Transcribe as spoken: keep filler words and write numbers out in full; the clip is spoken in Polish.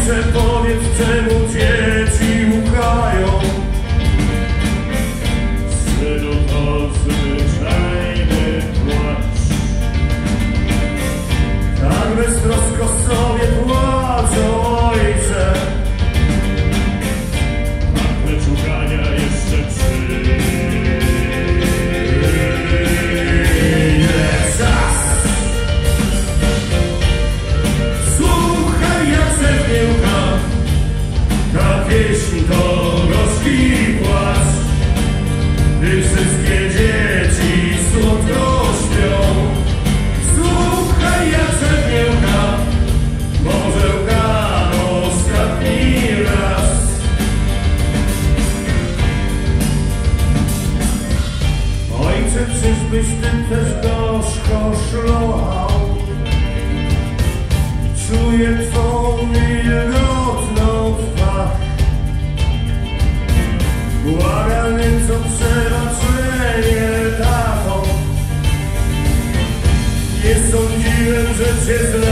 Ojcze, powiedz, czemu dzieci łkają. Synu, to zwyczajny płacz. Tak beztrosko sobie płacą, Ojcze. A wyczugania jeszcze przyjdzie czas. Słuchaj, jak zewniełka, ta pieśń to gorzki płacz. Gdy wszystkie dzieci słodko śpią. Słuchaj, jak zewniełka, może łka ostatni raz. Ojcze, czyżbyś ty też gorzko szlochał? Czuję twą wilgotną twarz. Błagam więc o przebaczenie, tato. Nie sądziłem, że cię zle